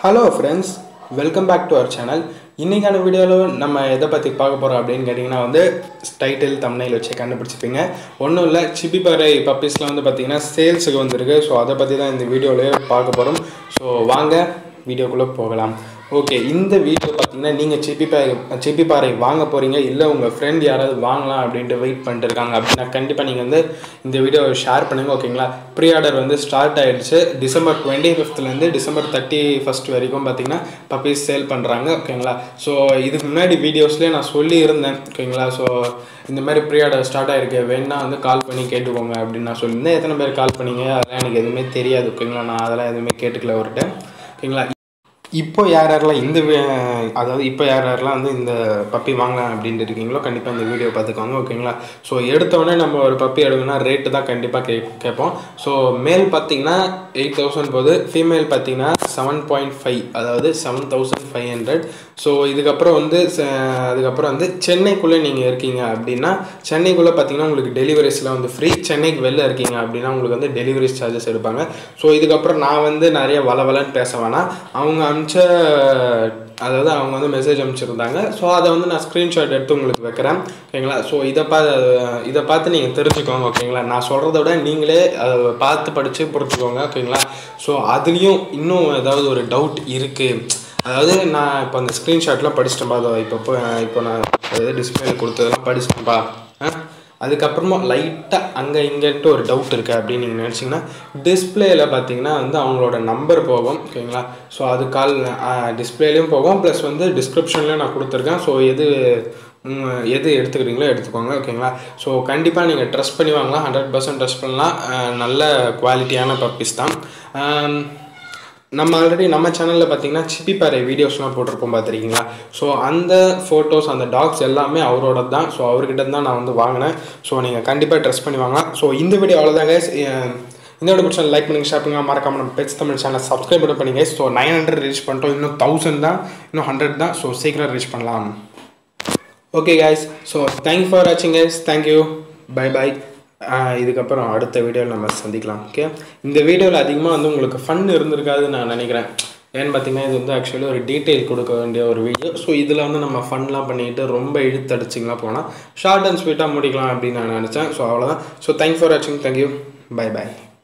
Hello friends, welcome back to our channel. இன்னைக்கான வீடியோல நம்ம எதை பத்தி பார்க்க போறோம் அப்படினு கேட்டிங்கனா டைட்டில் தம்ப்நெயில் வச்சு கண்டுபிடிச்சிப்பீங்க. ஒண்ணும் இல்ல சிப்பிபாறை பப்பீஸ்ல பாத்தீங்கன்னா சேல்ஸ்க்கு வந்திருக்கு. சோ அத பத்தி தான் இந்த வீடியோலயே பார்க்க போறோம். சோ வாங்க வீடியோக்குள்ள போகலாம். ஓகே, இந்த வீடியோ பாத்தீங்கன்னா நீங்க சிப்பிபாறை வாங்க போறீங்க இல்ல உங்க friend யாராவது வாங்கலாம் அப்படினு வெயிட் பண்ணிட்டு இருக்காங்க அப்படினா கண்டிப்பா நீங்க இந்த வீடியோவை ஷேர் பண்ணுங்க. ஓகேங்களா? ப்ரீ ஆர்டர் ஸ்டார்ட் ஆயிடுச்சு. டிசம்பர் 25th ல இருந்து டிசம்பர் 31st வரைக்கும் பாத்தீங்கன்னா பப்பீஸ் சேல் பண்றாங்க. ஓகேங்களா? சோ இதுக்கு முன்னாடி வீடியோஸ்லயே நான் சொல்லி இருந்தேன். ஓகேங்களா? சோ இந்த மாதிரி ப்ரீ ஆர்டர் ஸ்டார்ட் ஆயிருக்கு, வேணா கால் பண்ணி கேட்டுக்கோங்க அப்படின்னு நான் சொல்லியிருந்தேன். எத்தனை பேர் கால் பண்ணீங்க அதெல்லாம் எனக்கு எதுவுமே தெரியாது. ஓகேங்களா? நான் அதெல்லாம் எதுவுமே கேட்டுக்கல அவர்கிட்ட. ஓகேங்களா? இப்போ யாரெல்லாம் இப்போ யாரெல்லாம் இந்த பப்பி வாங்கலாம் அப்படின்ட்டு இருக்கீங்களோ கண்டிப்பாக இந்த வீடியோ பார்த்துக்கோங்க. ஓகேங்களா? ஸோ எடுத்தோடனே நம்ம ஒரு பப்பி எடுக்கணும்னா ரேட்டு தான் கண்டிப்பாக கேட்போம். ஸோ மேல் பார்த்தீங்கன்னா 8,000 போகுது, ஃபீமேல் பார்த்தீங்கன்னா 7.5, அதாவது 7,500. ஸோ இதுக்கப்புறம் அதுக்கப்புறம் சென்னைக்குள்ளே நீங்கள் இருக்கீங்க அப்படின்னா சென்னைக்குள்ளே பார்த்தீங்கன்னா உங்களுக்கு டெலிவரிஸ்லாம் ஃப்ரீ. சென்னைக்கு வெளில இருக்கீங்க அப்படின்னா உங்களுக்கு டெலிவரி சார்ஜஸ் எடுப்பாங்க. ஸோ இதுக்கப்புறம் நான் நிறைய வளவலன்னு பேச வேணாம். அவங்க மெசேஜ் அனுப்பிச்சிருந்தாங்க. ஸோ அதை நான் ஸ்க்ரீன்ஷாட் எடுத்து உங்களுக்கு வைக்கிறேன். ஓகேங்களா? ஸோ இதை பார்த்து நீங்கள் தெரிஞ்சுக்கோங்க. ஓகேங்களா? நான் சொல்கிறத விட நீங்களே அதை பார்த்து படித்து புரிஞ்சுக்கோங்க. ஓகேங்களா? ஸோ அதுலேயும் இன்னும் ஏதாவது ஒரு டவுட் இருக்குது, அதாவது நான் இப்போ அந்த ஸ்க்ரீன்ஷாட்லாம் படிச்சிட்டேன்ப்பா, அதை இப்போ நான் டிஸ்பிளே கொடுத்ததெல்லாம் படிச்சிட்டேன்ப்பா, அதுக்கப்புறமா லைட்டாக அங்கே இங்கேன்ட்டு ஒரு டவுட் இருக்குது அப்படின்னு நீங்கள் நினச்சிங்கன்னா டிஸ்பிளேயில் பார்த்தீங்கன்னா அவங்களோட நம்பர் போகும். ஓகேங்களா? ஸோ அது டிஸ்பிளேலையும் போகும், ப்ளஸ் டிஸ்கிரிப்ஷன்லேயும் நான் கொடுத்துருக்கேன். ஸோ எது எடுத்துக்கிறீங்களோ எடுத்துக்கோங்க. ஓகேங்களா? ஸோ கண்டிப்பாக நீங்கள் ட்ரஸ்ட் பண்ணி வாங்கலாம். 100% ட்ரஸ்ட் பண்ணலாம். நல்ல குவாலிட்டியான பப்பீஸ் தான். நம்ம ஆல்ரெடி நம்ம சேனலில் பார்த்தீங்கன்னா சிப்பிபாறை வீடியோஸ்லாம் போட்டிருப்போம், பார்த்துருக்கீங்களா? ஸோ அந்த ஃபோட்டோஸ் அந்த டாக்ஸ் எல்லாமே அவரோட தான். ஸோ அவர்கிட்ட தான் நான் வாங்கினேன். ஸோ நீங்கள் கண்டிப்பாக ட்ரஸ்ட் பண்ணி வாங்கலாம். ஸோ இந்த வீடியோ அவ்வளோதாங்க. இந்த வீடியோ பிடிச்சா லைக் பண்ணுங்கள், ஷேர் பண்ணுங்கள், மறக்காம நம்ம பெட்ஸ் தமிழ் சேனல் சப்ஸ்கிரைப் பண்ணிங்க. ஸோ 900 ரீச் பண்ணிட்டோம், இன்னும் 1000 தான், இன்னும் 100 தான். ஸோ சீக்கிரம் ரீச் பண்ணலாம். Okay guys, so thank you for வாட்சிங் கைஸ். Thank you, bye bye. இதுக்கப்புறம் அடுத்த வீடியோவில் நம்ம சந்திக்கலாம். ஓகே, இந்த வீடியோவில் அதிகமாக உங்களுக்கு ஃபன் இருந்திருக்காதுன்னு நான் நினைக்கிறேன். ஏன்னு பார்த்தீங்கன்னா இது ஆக்சுவலி ஒரு டீட்டெயில் கொடுக்க வேண்டிய ஒரு வீடியோ. ஸோ இதில் நம்ம ஃபன்லாம் பண்ணிக்கிட்டு ரொம்ப இழுத்தடிச்சிங்கலாம் போனால் ஷார்ட் அண்ட் ஸ்வீட்டாக முடிக்கலாம் அப்படின்னு நான் நினச்சேன். ஸோ அவ்வளோதான். ஸோ தேங்க்யூ ஃபார் வாட்சிங். Thank you, bye by.